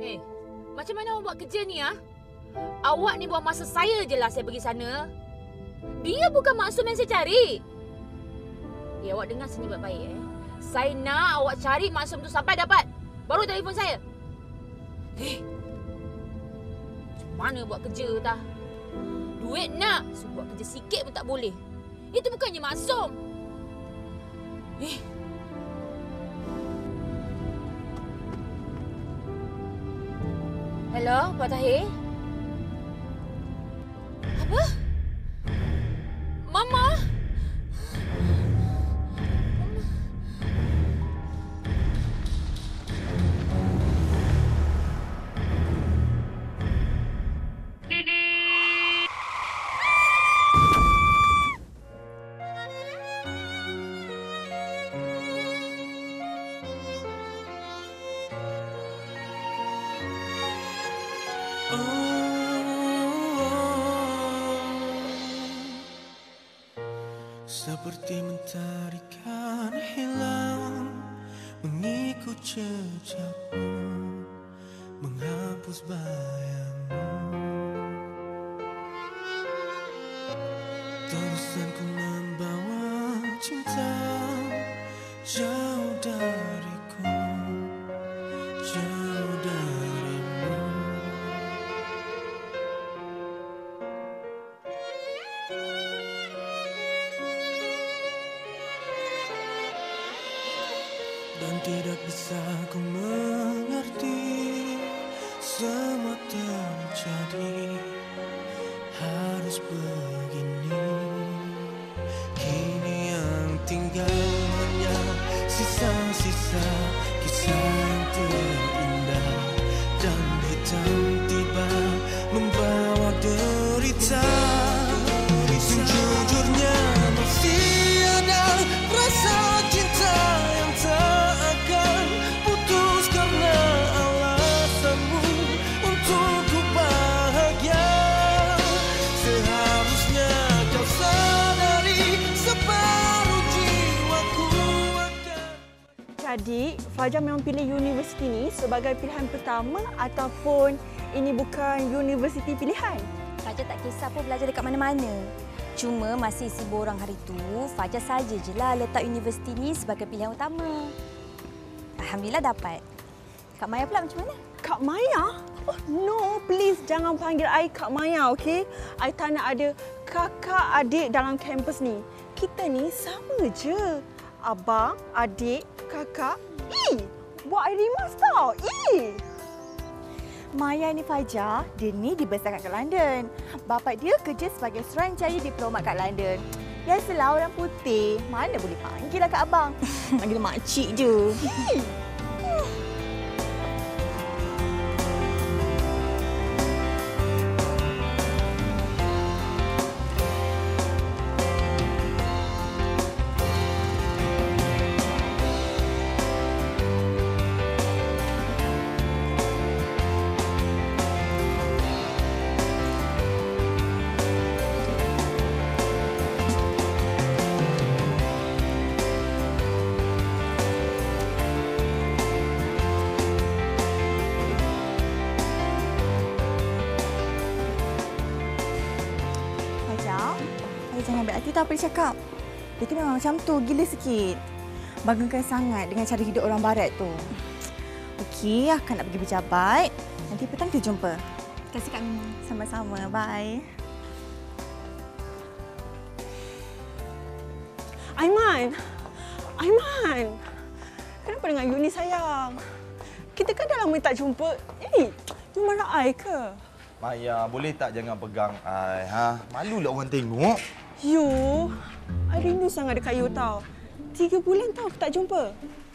Eh, macam mana awak buat kerja ni, ha? Awak ni buang masa saya je lah saya pergi sana. Dia bukan Maksum yang saya cari. Awak dengar sini baik-baik, Saya nak awak cari Maksum tu sampai dapat. Baru telefon saya. Macam mana buat kerja tah? Duit nak, suruh buat kerja sikit pun tak boleh. Itu bukannya Maksum. Hello, Pak Tahir? Apa? Mama? Seperti mentarikan hilang, mengikut jejakmu, menghapus bayangmu. Terusan ku membawa cinta jauh dariku, jauh darimu. Dan tidak bisa ku mengerti semua terjadi harus begini. Kini yang tinggal hanya sisa-sisa kisah yang terindah, dan hitam tiba membawa derita. Sejujurnya masih ada rasa cinta yang tak akan putus karena alasanmu untuk ku bahagia. Seharusnya kau sadari separuh jiwaku akan. Jadi, Fajar memang pilih universiti ni sebagai pilihan pertama ataupun ini bukan universiti pilihan? Fajar tak kisah pun belajar dekat mana-mana. Cuma masa isi borang hari tu, Fajar saja je lah letak universiti ni sebagai pilihan utama. Alhamdulillah dapat. Kak Maya pula macam mana? Kak Maya? Oh no, please jangan panggil I Kak Maya, okey? I tak nak ada kakak adik dalam kampus ni. Kita ni sama je. Abang, adik, kakak. Buat I rimas tau. Maya ni Fajar, dia ni dibesarkan kat London. Bapa dia kerja sebagai suruhanjaya diplomat kat London. Biasalah orang putih, mana boleh panggil lah Kak Abang. Panggil makcik je. Jangan ambil hati tahu apa dia cakap. Dia tu memang macam tu, gila sikit. Banggakan sangat dengan cara hidup orang barat tu. Okey, akan nak pergi berjabat. Nanti petang kita jumpa. Terima kasih Kak Mima. Sama-sama, bye. Aiman! Aiman! Kenapa dengan Yuni sayang? Kita kan dah lama tak jumpa. You marah I ke? Maya, boleh tak jangan pegang I, ha? Malulah orang tengok. You, I rindu sangat dekat you tau. 3 bulan tau kita tak jumpa.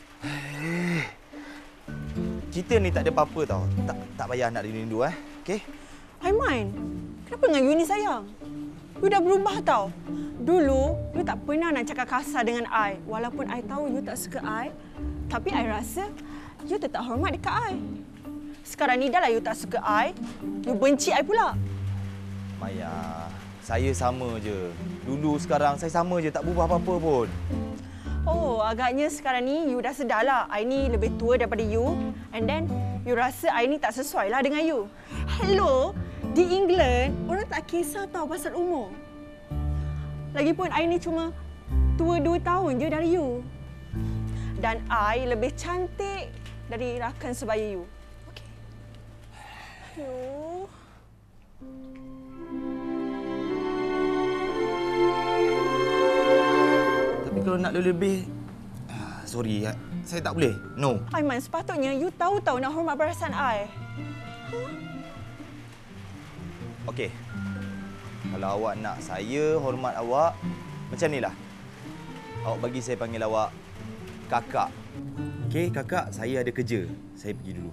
Kita ni tak ada apa-apa tau. Tak payah nak rindu, okey? Aiman, kenapa dengan you ni sayang? You dah berubah tau. Dulu, you tak pernah nak cakap kasar dengan I. Walaupun I tahu you tak suka I, tapi I rasa you tetap hormat dekat I. Sekarang ni dah lah you tak suka I, you benci I pula. Maya, saya sama je. Dulu sekarang saya sama je, tak berubah apa-apa pun. Oh, agaknya sekarang ni you dah sedar lah I ni lebih tua daripada you. And then, You rasa I ni tak sesuai lah dengan you. Hello, di England, orang tak kisah tau pasal umur. Lagipun I ni cuma tua 2 tahun je dari you. Dan I lebih cantik dari rakan sebaya you. Okey. Aduh. Tapi kalau nak lebih, sorry, saya tak boleh. No. Aiman, sepatutnya you tahu-tahu nak hormat perasaan I. Okey. Kalau awak nak saya hormat awak, macam nilah. Awak bagi saya panggil awak kakak. Okey, kakak, saya ada kerja. Saya pergi dulu.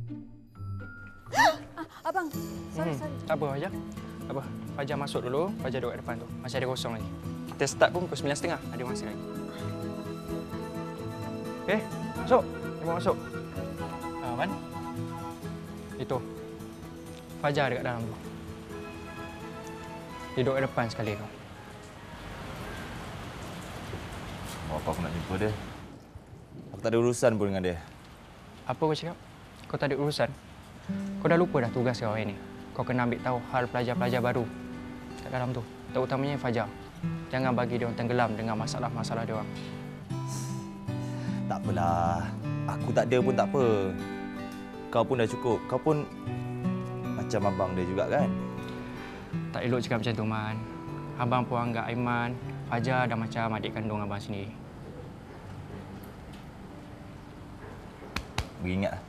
Abang, sorry. Tak apa, Fajar. Tak apa. Fajar masuk dulu. Fajar duduk kat depan tu. Masih ada kosong lagi. Kita start pun pukul 9.30. Ada masa lagi. Okey, masuk. Cuba masuk. Man. Itu. Fajar dekat dalam tu. Dia duduk kat depan sekali tu. Apa aku nak jumpa dia? Aku tak ada urusan pun dengan dia. Apa kau cakap? Kau tak ada urusan? Kau dah lupa dah tugas kau hari ni. Kau kena ambil tahu hal pelajar-pelajar baru kat dalam tu. Terutamanya Fajar. Jangan bagi dia orang tenggelam dengan masalah-masalah dia orang. Tak apalah. Aku tak ada pun tak apa. Kau pun dah cukup. Kau pun macam abang dia juga kan? Tak elok cakap macam tu, Man. Abang pun anggap Aiman, Fajar dah macam adik kandung abang sendiri. Beringatlah.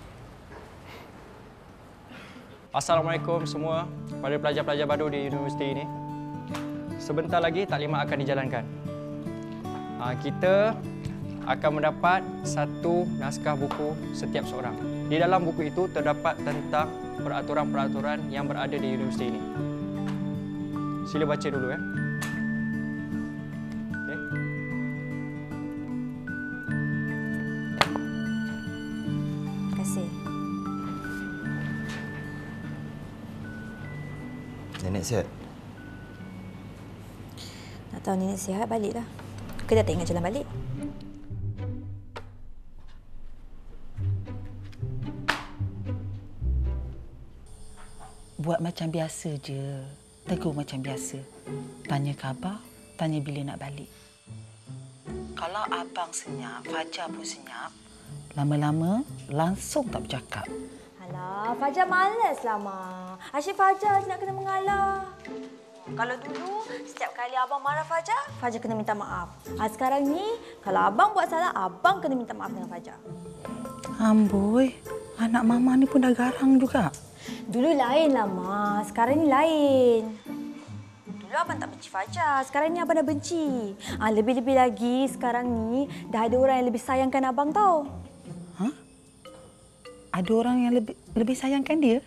Assalamualaikum semua kepada pelajar-pelajar baru di universiti ini. Sebentar lagi taklimat akan dijalankan. Kita akan mendapat satu naskah buku setiap seorang. Di dalam buku itu terdapat tentang peraturan-peraturan yang berada di universiti ini. Sila baca dulu ya. Okay. Terima kasih. Nenek sihat? Nak tahu nenek sihat, baliklah. Kita tak ingat jalan balik. Buat macam biasa je. Tegur macam biasa. Tanya khabar, tanya bila nak balik. Kalau abang senyap, Fajar pun senyap, lama-lama langsung tak bercakap. Alah, Fajar malas lah, Ma. Asyik Fajar je nak kena mengalah. Kalau dulu, setiap kali abang marah Fajar, Fajar kena minta maaf. Sekarang ni, kalau abang buat salah, abang kena minta maaf dengan Fajar. Amboi, anak mama ni pun dah garang juga. Dulu lain lah, Ma. Sekarang ni lain. Dulu abang tak benci Fajar. Sekarang ni abang dah benci. Lebih-lebih lagi, sekarang ni dah ada orang yang lebih sayangkan abang tau. Ha? Ada orang yang lebih sayangkan dia?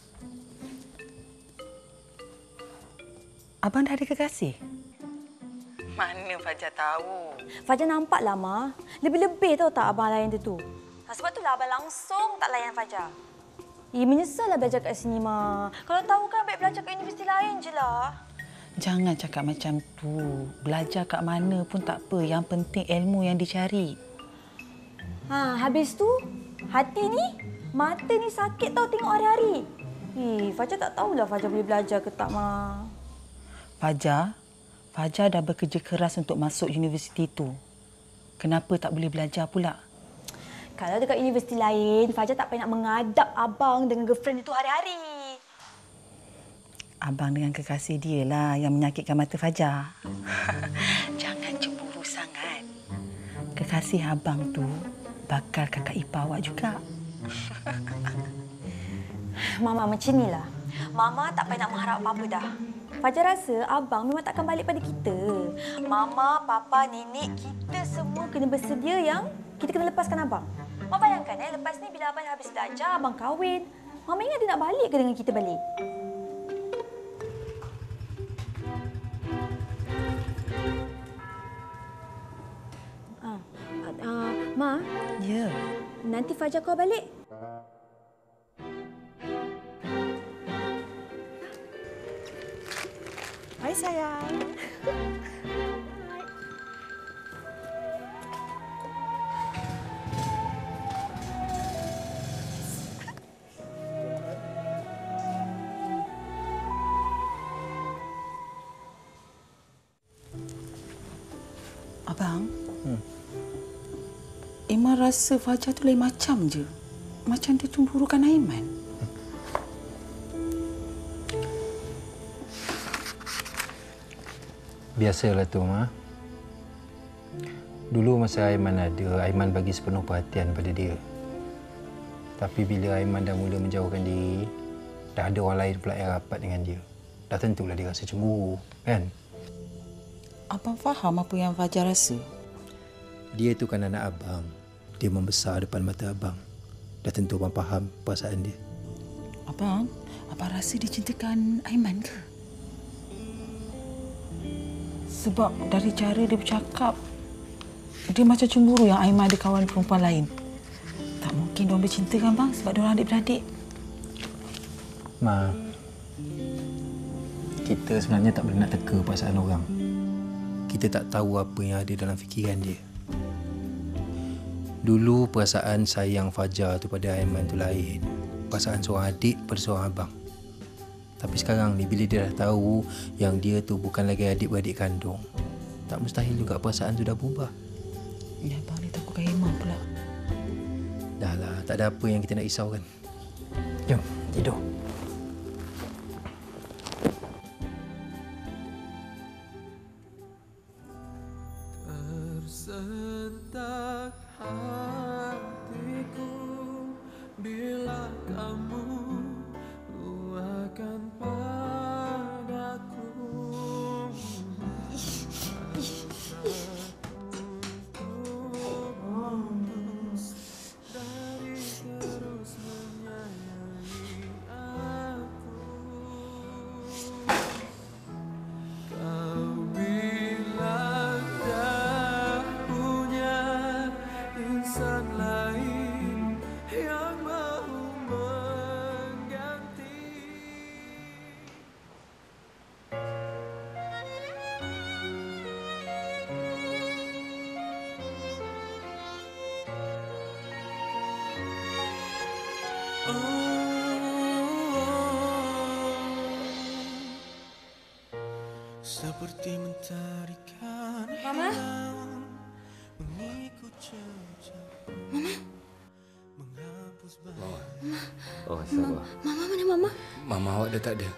Abang dah ada kekasih? Mana Fajar tahu? Fajar nampak lah, Ma. Lebih-lebih tahu tak abang layan dia tu. Sebab itulah abang langsung tak layan Fajar. Menyesal lah belajar kat sini, Ma. Kalau tahu kan baik belajar kat universiti lain je lah. Jangan cakap macam tu. Belajar kat mana pun tak apa. Yang penting ilmu yang dicari. Habis tu, hati ni, mata ni sakit tau tengok hari-hari. Fajar tak tahulah Fajar boleh belajar ke tak, Ma. Fajar dah bekerja keras untuk masuk universiti tu. Kenapa tak boleh belajar pula? Kalau dekat universiti lain, Fajar tak payah nak mengadap abang dengan girlfriend itu hari-hari. Abang dengan kekasih dia lah yang menyakitkan mata Fajar. Jangan cemburu sangat. Kekasih abang tu bakal kakak ipar awak juga. Mama macam inilah. Mama tak payah nak mengharap apa-apa dah. Fajar rasa abang memang takkan balik pada kita. Mama, papa, nenek, kita semua kena bersedia yang kita kena lepaskan abang. Mak bayangkan lepas ni bila abang dah habis belajar, abang kahwin. Mama ingat dia nak balik ke dengan kita balik? Ma. Ya. Nanti Fajar kau balik. Hai sayang. Abang, Aiman rasa Fajar tu lain macam je. Macam dia cemburukan Aiman. Biasalah tu, Ma. Dulu masa Aiman ada, Aiman bagi sepenuh perhatian pada dia. Tapi bila Aiman dah mula menjauhkan diri, dah ada orang lain pula yang rapat dengan dia. Dah tentulah dia rasa cemburu, kan? Abang faham apa yang Fajar rasa? Dia tu kan anak abang. Dia membesar depan mata abang. Dah tentu abang faham perasaan dia. Abang rasa dia cintakan Aiman ke? Sebab dari cara dia bercakap, dia macam cemburu yang Aiman ada kawan perempuan lain. Tak mungkin diorang bercinta kan bang sebab diorang adik-beradik. Ma, kita sebenarnya tak boleh nak teka perasaan orang. Kita tak tahu apa yang ada dalam fikiran dia. Dulu perasaan sayang Fajar tu pada Aiman tu lain. Perasaan seorang adik pada seorang abang. Tapi sekarang ni bila dia dah tahu yang dia tu bukan lagi adik-beradik kandung, tak mustahil juga perasaan tu dah berubah. Ya abang ni takutkan Aiman pula. Dah lah, tak ada apa yang kita nak risaukan. Jom, tidur. Tersentak hatiku bila kamu luahkan padaku. Seperti mentarikan hilang mengikut jejak. Menghapus Oh, sabar. Mama mana Mama? Mama awak dah tak ada.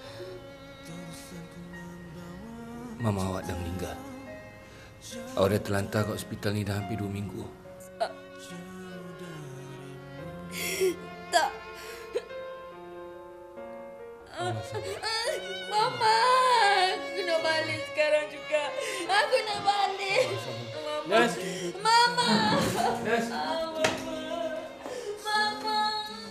Mama awak dah meninggal. Awak dah terlantar kat hospital ni dah hampir 2 minggu. Tak. Mama, aku nak balik sekarang juga. Aku nak balik. Mama. Nas. Mama. Nas. Mama.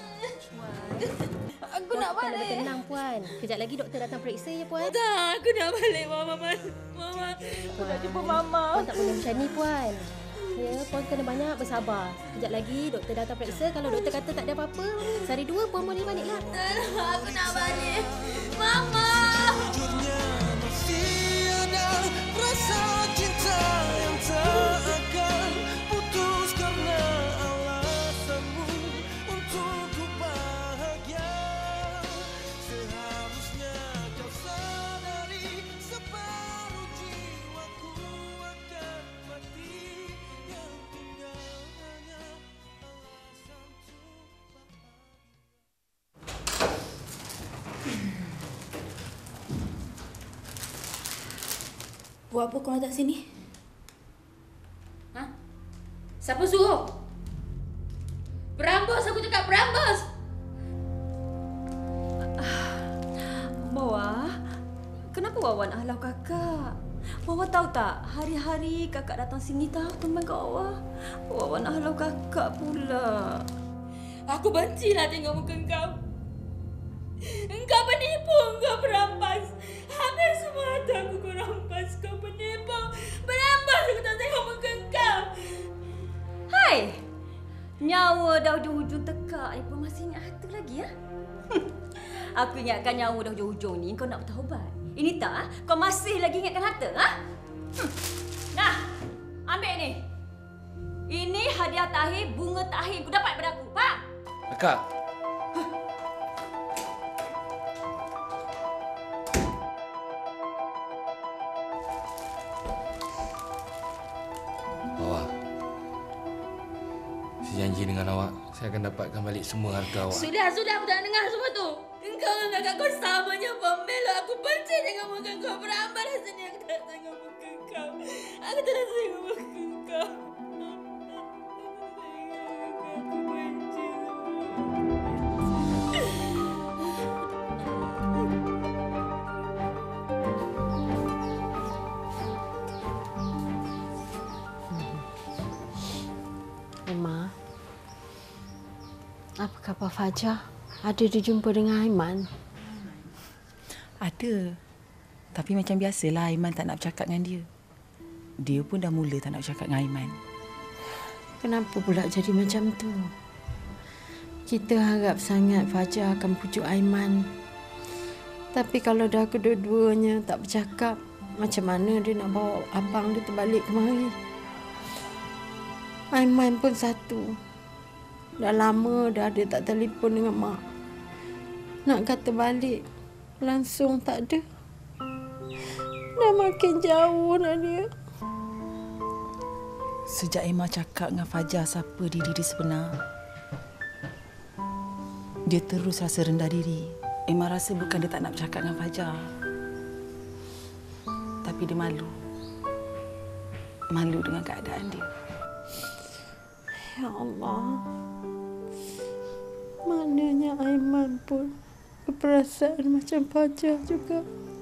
Aku nak balik. Tenang Puan. Kejap lagi doktor datang periksa ya Puan. Tak, aku nak balik Mama. Mama, aku nak jumpa Mama. Puan tak boleh macam ni Puan. Ya, Puan kena banyak bersabar. Kejap lagi doktor datang periksa. Kalau doktor kata tak ada apa-apa, sehari 2 Puan boleh baliklah. Aku nak balik. Mama. Sejujurnya masih ada rasa cinta yang tak akan putus karena alasanmu untuk ku bahagia. Seharusnya kau sadari separuh jiwaku akan mati. Yang tinggal hanya alasan untuk bahagia. Buat apa kau datang sini? Ha? Siapa suruh? Berambos, aku cakap berambos! Wawa, kenapa Wawa nak halau kakak? Wawa tahu tak, hari-hari kakak datang sini tahu teman kat Wawa. Wawa nak halau kakak pula. Aku bencilah tengok muka kau. Engkau penipu, engkau berampas. Habis semua harta aku kau rampas. Kau penipu, berampas. Aku tak tengok muka kau. Hai, nyawa dah hujung-hujung tekak ni pun masih ingat harta lagi ya? Aku ingatkan nyawa dah hujung-hujung ni kau nak bertaubat. Ini tak, kau masih lagi ingatkan harta, ha? Nah, ambil ni. Ini hadiah tahir, bunga tahir kau dapat pada aku, faham? Kakak. janji dengan awak, saya akan dapatkan balik semua harta awak. Sudah, aku dah dengar semua tu. Engkau dengan kakak kau samanya pembela. Aku benci dengan muka kau. Berapa rasanya aku tak sanggup muka kau. Aku tak sanggup muka kau. Aku benci. Emma, apa khabar Fajar? Ada dijumpa dengan Aiman? Ada. Tapi macam biasalah Aiman tak nak bercakap dengan dia. Dia pun dah mula tak nak bercakap dengan Aiman. Kenapa pula jadi macam tu? Kita harap sangat Fajar akan pujuk Aiman. Tapi kalau dah kedua-duanya tak bercakap, macam mana dia nak bawa abang dia terbalik kemari? Aiman pun satu. Dah lama dah dia tak telefon dengan mak. Nak kata balik, langsung tak ada. Dah makin jauh dah dia. Sejak Emma cakap dengan Fajar siapa diri dia sebenar, dia terus rasa rendah diri. Emma rasa bukan dia tak nak bercakap dengan Fajar, tapi dia malu. Malu dengan keadaan dia. Ya Allah. Maknanya Aiman pun berperasaan macam Fajar juga.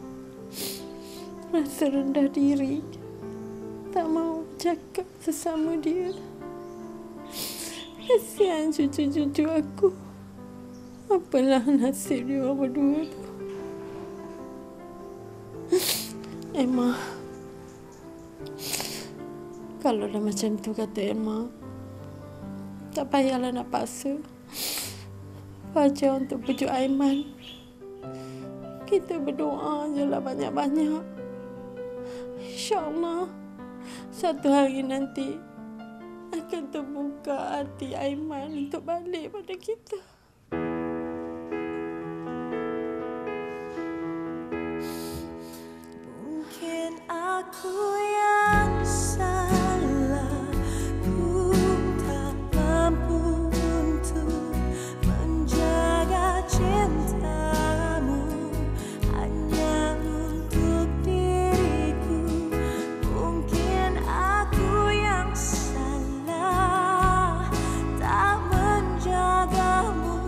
Rasa rendah diri. Tak mau cakap sesama dia. Kasihan cucu-cucu aku. Apalah nasib dia orang berdua tu. Emma, kalau dah macam tu kata Emma, tak payahlah nak paksa Fajar untuk pujuk Aiman. Kita berdoa je lah banyak-banyak. InsyaAllah satu hari nanti akan terbuka hati Aiman untuk balik pada kita. Mungkin aku yang salah, ku tak mampu untuk menjaga cintamu hanya untuk diriku. Mungkin aku yang salah, tak menjagamu.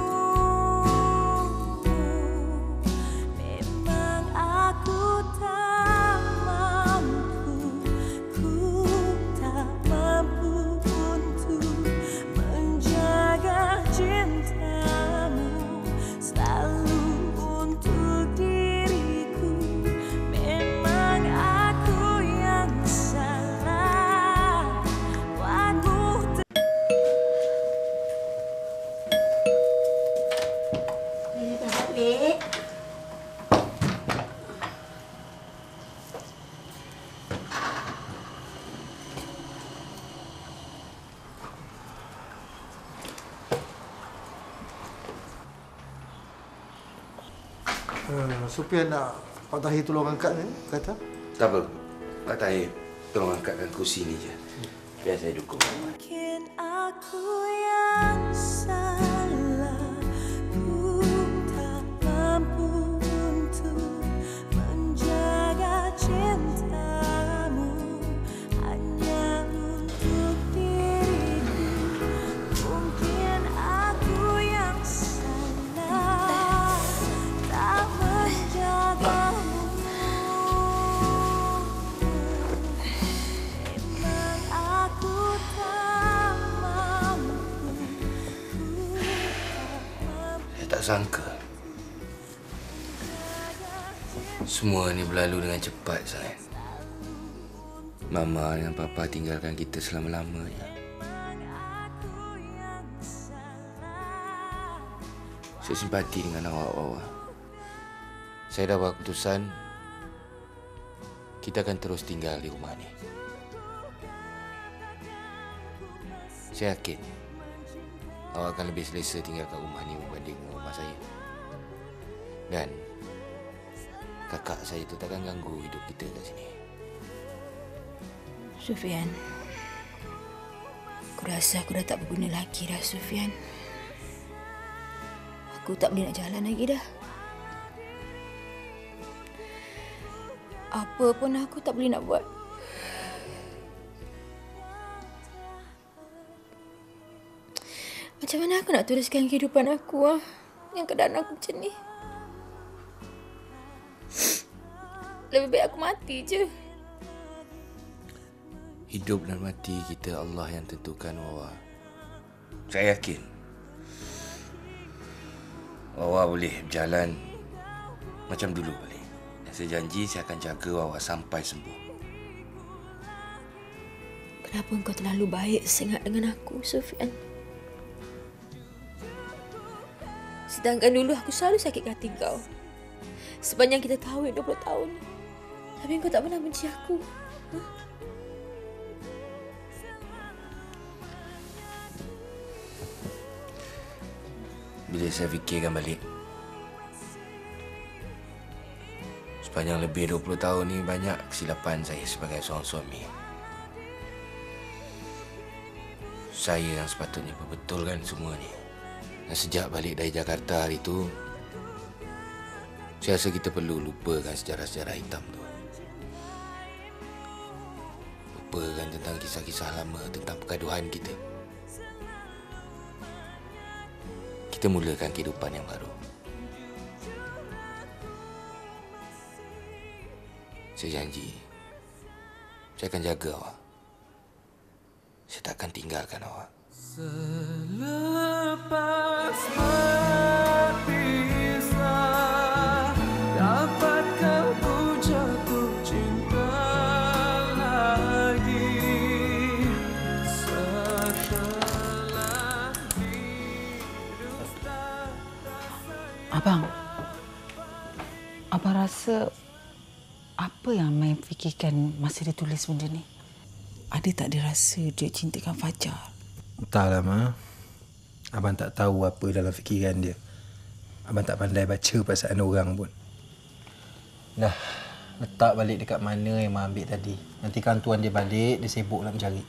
Memang aku tak mampu, ku tak mampu untuk menjaga cintamu selalu untuk diriku. Memang aku yang salah, buatmu Dah balik. Supian nak Pak Tahir tolong angkat ni, kata? Tak apa. Pak Tahir, tolong angkatkan kursi ni je. Biar saya dukung. Mungkin aku yang salah, ku tak mampu untuk menjaga cintamu hanya untuk diriku. Mungkin aku yang salah, tak menjagamu. Memang aku tak mampu, Saya tak sangka. Semua ni berlalu dengan cepat sangat. Mama dan Papa tinggalkan kita selama-lamanya. Saya simpati dengan awak-awak. Saya dah buat keputusan kita akan terus tinggal di rumah ni. Saya yakin awak akan lebih selesa tinggal kat rumah ni berbanding rumah saya. Dan kakak saya tu takkan ganggu hidup kita kat sini. Sufian, Aku rasa aku dah tak berguna lagi dah, Sufian. Aku tak boleh nak jalan lagi dah. Apa pun aku tak boleh nak buat. Macam mana aku nak teruskan kehidupan aku yang keadaan aku macam ni? Lebih baik aku mati je. Hidup dan mati kita Allah yang tentukan, Wawa. Saya yakin Wawa boleh berjalan macam dulu balik. Dan saya janji saya akan jaga Wawa sampai sembuh. Kenapa engkau terlalu baik sangat dengan aku, Sufian? Sedangkan dulu aku selalu sakit hati kau. Sepanjang kita kahwin 20 tahun. Tapi kau tak pernah benci aku. Bila saya fikirkan balik, sepanjang lebih 20 tahun ni banyak kesilapan saya sebagai seorang suami. Saya yang sepatutnya perbetulkan semua ni. Dan sejak balik dari Jakarta hari tu, saya rasa kita perlu lupakan sejarah-sejarah hitam tu. Lupakan tentang kisah-kisah lama tentang pergaduhan kita. Kita mulakan kehidupan yang baru. Saya janji, saya akan jaga awak. Saya takkan tinggalkan awak. Selepas berpisah, dapatkah ku jatuh cinta lagi setelah hidup tak Abang rasa apa yang Mai fikirkan masa dia tulis benda ni? Ada tak dia rasa dia cintakan Fajar? Entahlah, Ma. Abang tak tahu apa dalam fikiran dia. Abang tak pandai baca perasaan orang pun. Dah, letak balik dekat mana yang Ma ambil tadi. Nanti kan tuan dia balik, dia sibuk nak mencari.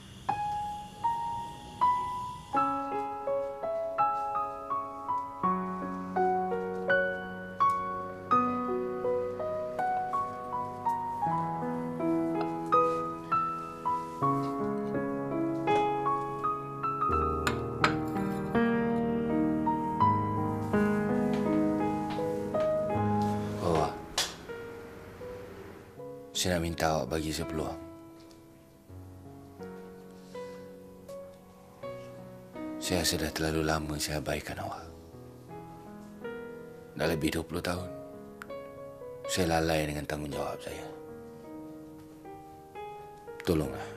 Saya nak minta awak bagi saya peluang. Saya rasa dah terlalu lama saya abaikan awak. Dah lebih 20 tahun. Saya lalai dengan tanggungjawab saya. Tolonglah.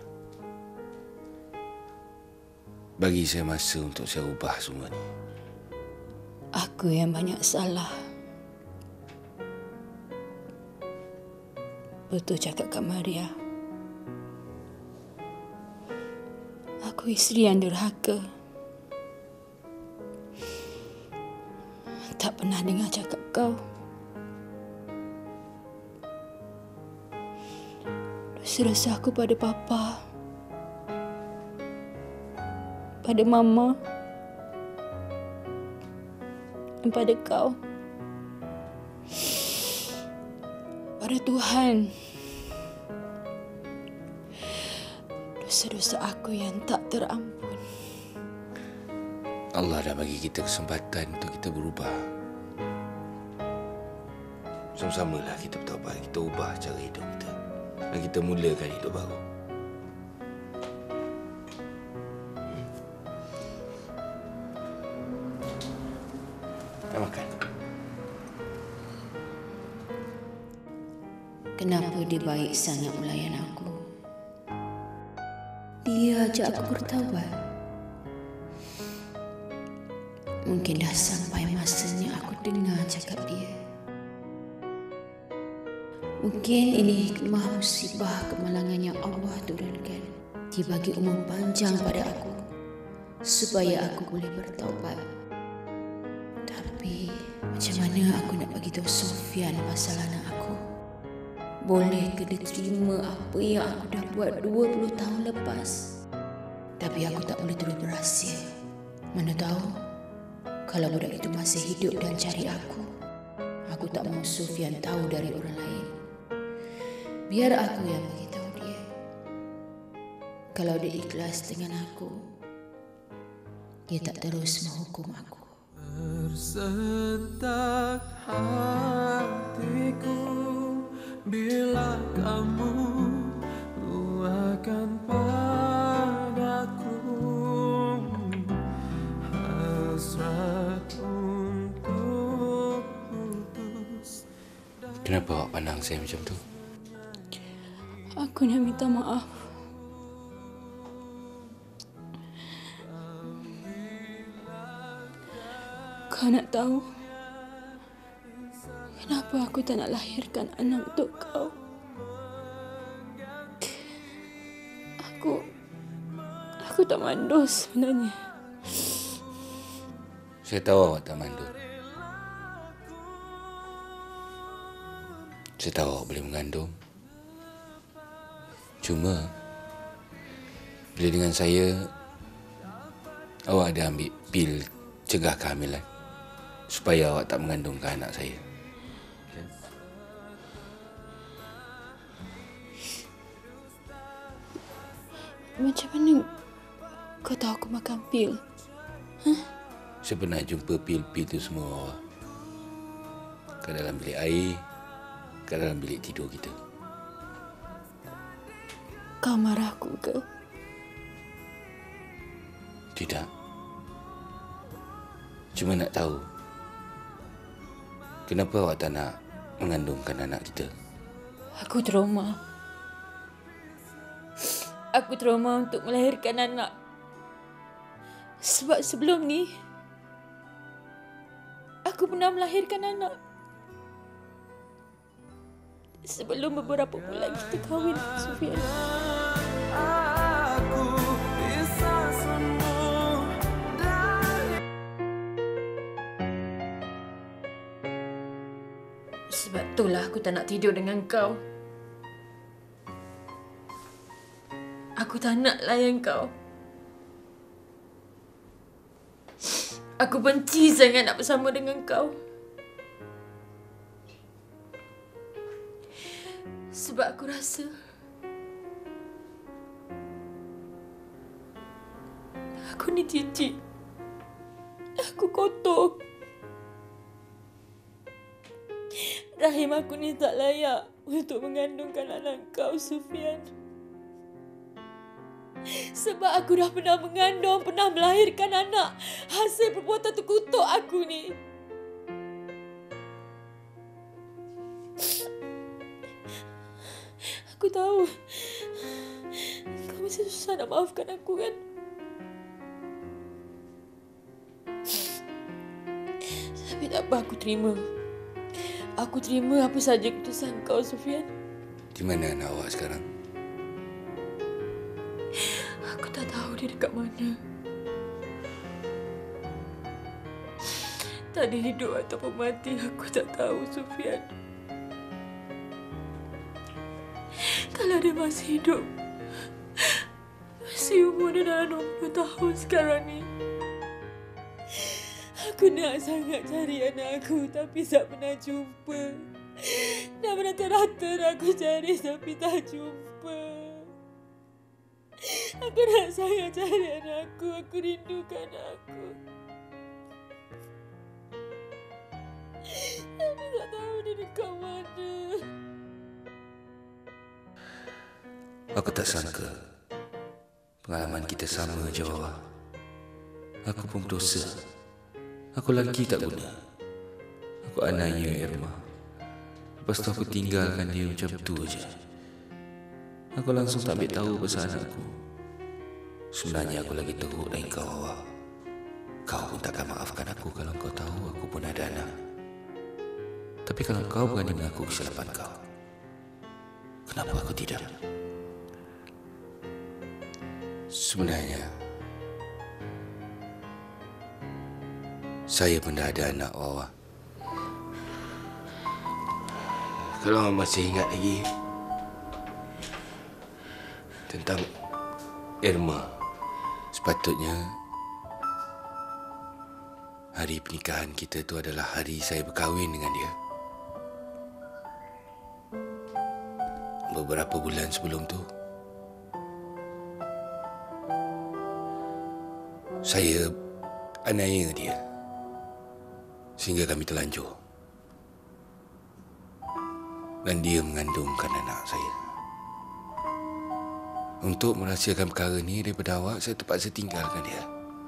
Bagi saya masa untuk saya ubah semua ni. Aku yang banyak salah. Betul cakap Kak Maria. Aku isteri yang derhaka. Tak pernah dengar cakap kau. Dosa-dosa aku pada papa, pada mama, dan pada kau. Pada Tuhan, dosa-dosa aku yang tak terampun. Allah dah bagi kita kesempatan untuk kita berubah. Sama-samalah kita bertaubat, kita ubah cara hidup kita. Dan kita mulakan hidup baru. Nak makan? Kenapa dia baik sangat melayan aku? Dia ajak aku bertaubat. Mungkin dah sampai masanya aku dengar cakap dia. Mungkin ini hikmah musibah kemalangan yang Allah turunkan. Dia bagi umur panjang pada aku supaya aku boleh bertaubat. Tapi macam mana aku nak bagi tahu Sufian pasal anak aku? Boleh ke dia terima apa yang aku dah buat 20 tahun lepas? Dah Tapi aku tak boleh terus berahsia. Mana tahu kalau budak itu masih hidup dan cari aku tak mahu Sufian tahu dari orang lain. Biar aku yang beritahu dia. Kalau dia ikhlas dengan aku, dia tak terus menghukum aku. Tersentak hatiku bila kamu luahkan padaku hasrat untuk putus. Kenapa awak pandang saya macam tu? Aku nak minta maaf. Kau nak tahu kenapa aku tak nak lahirkan anak untuk kau? Aku tak mandul sebenarnya. Saya tahu awak tak mandul. Saya tahu awak boleh mengandung. Cuma bila dengan saya, awak ada ambil pil cegah kehamilan supaya awak tak mengandungkan anak saya. Macam mana kau tahu aku makan pil? Saya pernah jumpa pil-pil tu semua awak. Kat dalam bilik air, kat dalam bilik tidur kita. Kau marah aku ke? Tidak. Cuma nak tahu kenapa awak tak nak mengandungkan anak kita? Aku trauma. Aku trauma untuk melahirkan anak. Sebab sebelum ni, aku pernah melahirkan anak. Sebelum beberapa bulan kita kahwin, Sufian. Sebab itulah aku tak nak tidur dengan kau. Aku tak nak layan kau. Aku benci sangat nak bersama dengan kau. Sebab aku rasa aku ni cicik. Aku kotor. Rahim aku ni tak layak untuk mengandungkan anak kau, Sufian. Sebab aku dah pernah mengandung, pernah melahirkan anak. Hasil perbuatan terkutuk aku ni. Aku tahu kau mesti susah nak maafkan aku, kan? Tapi tak apa, aku terima. Aku terima apa saja keputusan kau, Sufian. Di mana anak awak sekarang? Aku tak tahu dia dekat mana. Tak ada hidup ataupun mati, aku tak tahu, Sufian. Kalau dia masih hidup, masih umur dia dalam 20 tahun sekarang ni. Aku nak sangat cari anak aku tapi tak pernah jumpa. Dah berata-rata aku cari tapi tak jumpa. Aku nak sangat cari anak aku rindukan anak aku. Tapi tak tahu dia dekat mana. Aku tak sangka pengalaman kita sama je, Wawa. Aku pun berdosa. Aku lelaki tak guna. Aku anaknya Irma. Lepas tu aku tinggalkan dia macam tu aja. Aku langsung tak ambil tahu pasal anakku. Sebenarnya aku lagi teruk dengan kau, Wawa. Kau pun takkan maafkan aku kalau kau tahu aku pun ada anak. Tapi kalau kau berani mengaku kesilapan kau, kenapa aku tidak? Sebenarnya saya pun dah ada anak, Wawa. Kalau awak masih ingat lagi tentang Irma Sepatutnya hari pernikahan kita tu adalah hari saya berkahwin dengan dia. Beberapa bulan sebelum tu, saya aniaya dia sehingga kami terlanjur. Dan dia mengandungkan anak saya. Untuk merahsiakan perkara ni daripada awak, saya terpaksa tinggalkan dia.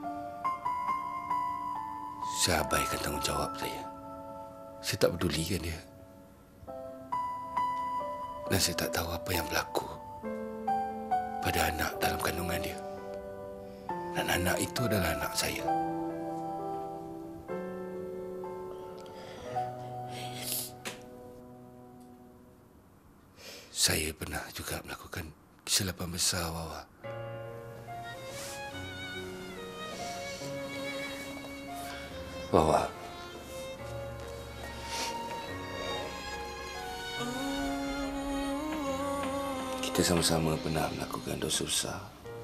Saya abaikan tanggungjawab saya. Saya tak pedulikan dia. Dan saya tak tahu apa yang berlaku pada anak dalam kandungan dia. Dan anak itu adalah anak saya. Saya pernah juga melakukan kesilapan besar, Wawa. Wawa, kita sama-sama pernah melakukan dosa besar.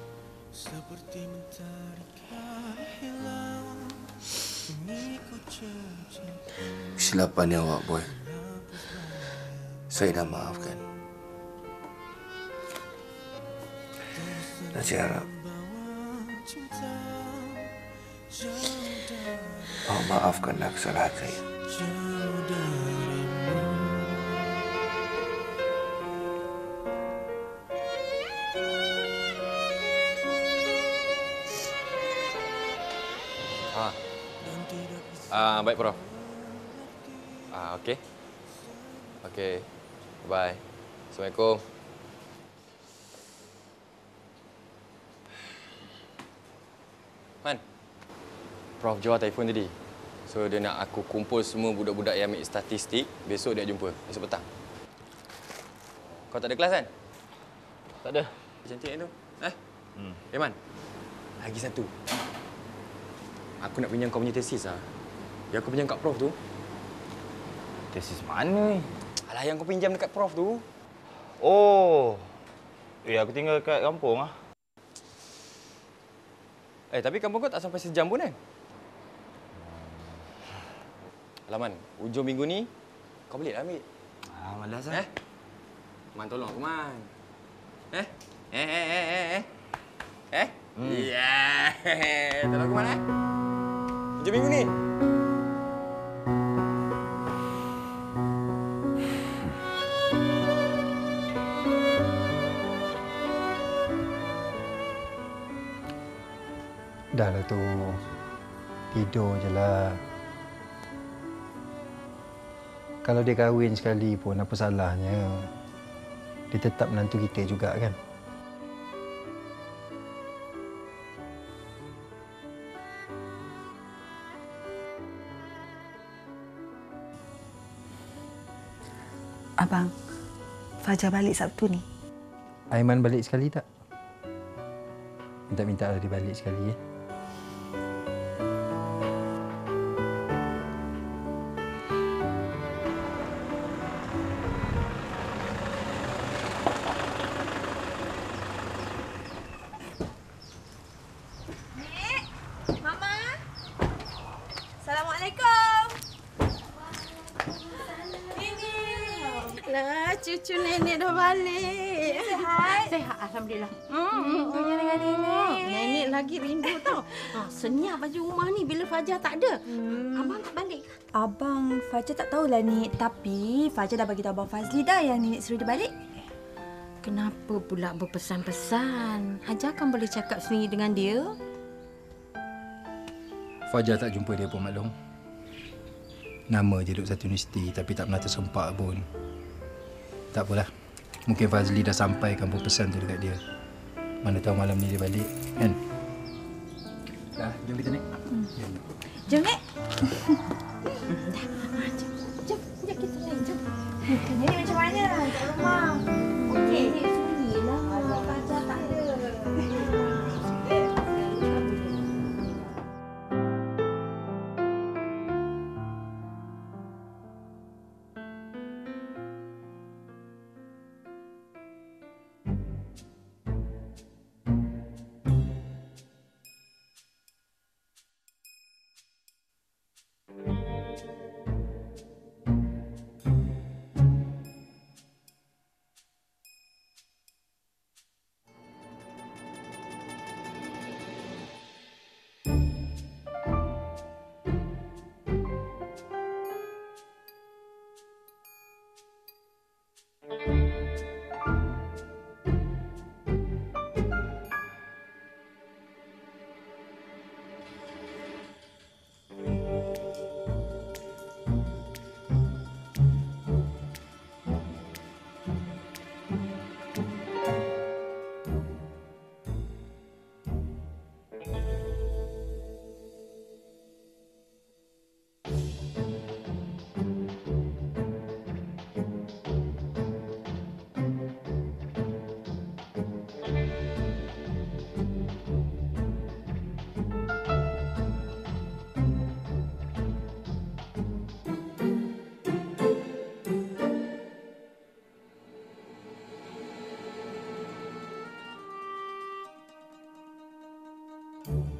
Kesilapan yang awak buat, saya dah maafkan. Dan saya harap awak maafkanlah kesalahan saya. Baik, Prof. Okey. Okey. Bye. Assalamualaikum. Man, Prof jual telefon tadi. So, dia nak aku kumpul semua budak-budak yang ambil statistik. Besok dia jumpa. Besok petang. Kau tak ada kelas kan? Tak ada. Cantik tu. Man, lagi satu. Aku nak pinjam kau punya tesis lah. Yang aku pinjam kat Prof tu. Tesis mana ni? Alah, yang kau pinjam dekat Prof tu. Oh. Aku tinggal kat kampung lah. Tapi kampung kau tak sampai sejam pun kan? Alah, Man, hujung minggu ni kau boleh lah ambil. Malas lah. Man, tolong aku, Man. Tolong aku, Man, hujung minggu ni. Dah lah tu. Tidur je lah. Kalau dia kahwin sekali pun apa salahnya? Dia tetap menantu kita juga kan? Abang, Fajar balik Sabtu ni. Aiman balik sekali tak? Minta-minta lah dia balik sekali ya. Mama. Assalamualaikum. Lah, cucu nenek dah balik. Sihat? Sihat, alhamdulillah. Tanya dengan nenek. Nenek lagi rindu tau. Senyap baju rumah ni bila Fajar tak ada. Abang tak balik ke? Abang Fajar tak tahulah, Nik. Tapi Fajar dah bagi tahu Abang Fazli dah yang Nenek suruh dia balik. Kenapa pula berpesan-pesan? Hajar kan boleh cakap sendiri dengan dia. Fajar tak jumpa dia pun, Maklum. Nama je duduk satu universiti tapi tak pernah tersempak pun. Tak apalah. Mungkin Fazli dah sampaikan pesan tu dekat dia. Mana tahu malam ni dia balik, kan? Dah, jom kita naik. Jom, Nek. Jom kita naik. Jom. Nenek macam mana? Kat rumah. Okey. Sunyilah. Fajar tak ada. aku.